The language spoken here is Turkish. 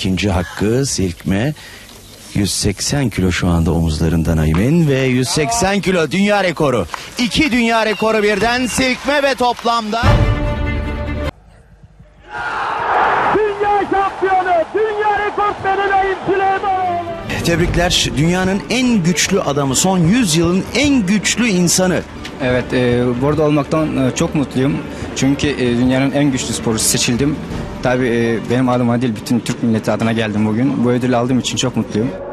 ikinci hakkı silkme. 180 kilo şu anda omuzlarından Aymen ve 180 kilo dünya rekoru. 2 dünya rekoru birden silkme ve toplamda. Dünya şampiyonu, dünya rekortmeni Naim Süleymanoğlu. Tebrikler, dünyanın en güçlü adamı, son 100 yılın en güçlü insanı. Evet, burada olmaktan çok mutluyum. Çünkü dünyanın en güçlü sporcusu seçildim. Tabii benim adıma değil, bütün Türk milleti adına geldim bugün. Bu ödülü aldığım için çok mutluyum.